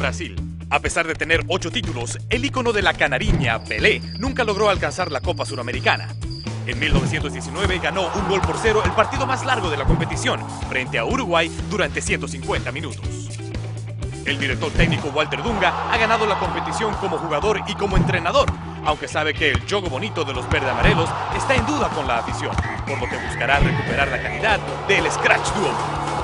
Brasil. A pesar de tener 8 títulos, el ícono de la canariña, Pelé, nunca logró alcanzar la Copa Suramericana. En 1919 ganó 1-0 el partido más largo de la competición, frente a Uruguay durante 150 minutos. El director técnico Walter Dunga ha ganado la competición como jugador y como entrenador, aunque sabe que el juego bonito de los verde-amarelos está en duda con la afición, por lo que buscará recuperar la calidad del Scratch Duo.